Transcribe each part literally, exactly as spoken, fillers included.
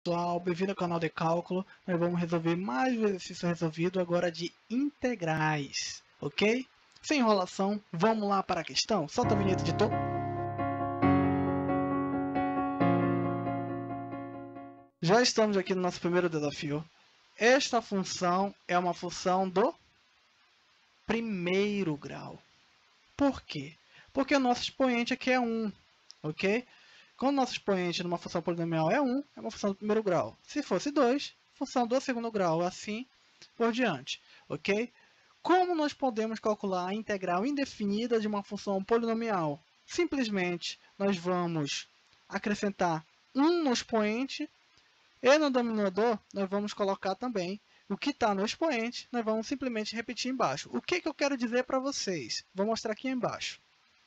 Pessoal, bem-vindo ao canal de cálculo. Nós vamos resolver mais um exercício resolvido agora de integrais, ok? Sem enrolação, vamos lá para a questão. Solta a vinheta, editor. Já estamos aqui no nosso primeiro desafio. Esta função é uma função do primeiro grau. Por quê? Porque o nosso expoente aqui é um, ok? Quando o nosso expoente numa função polinomial é um, é uma função do primeiro grau. Se fosse dois, função do segundo grau, assim por diante, ok? Como nós podemos calcular a integral indefinida de uma função polinomial? Simplesmente, nós vamos acrescentar um no expoente e no denominador nós vamos colocar também o que está no expoente, nós vamos simplesmente repetir embaixo. O que, que eu quero dizer para vocês? Vou mostrar aqui embaixo.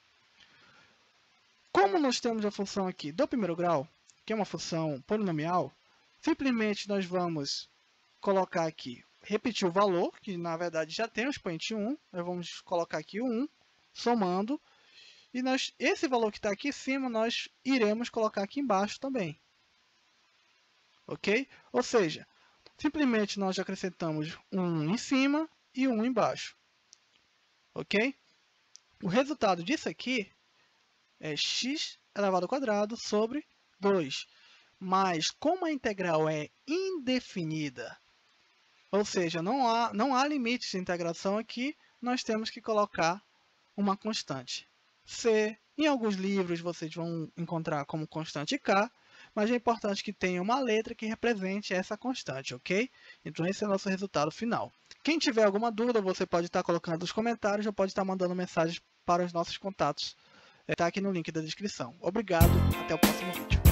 Como nós temos a função aqui do primeiro grau, que é uma função polinomial, simplesmente nós vamos colocar aqui, repetir o valor, que na verdade já tem o expoente um, nós vamos colocar aqui o um, somando, e nós, esse valor que está aqui em cima, nós iremos colocar aqui embaixo também. Ok? Ou seja, simplesmente nós acrescentamos um em cima e um embaixo. Ok? O resultado disso aqui é x elevado ao quadrado sobre dois. Mas como a integral é indefinida, ou seja, não há, não há limites de integração aqui, nós temos que colocar uma constante c. Em alguns livros vocês vão encontrar como constante k, mas é importante que tenha uma letra que represente essa constante, ok? Então esse é o nosso resultado final. Quem tiver alguma dúvida, você pode estar colocando nos comentários ou pode estar mandando mensagens para os nossos contatos. Está aqui no link da descrição. Obrigado, até o próximo vídeo.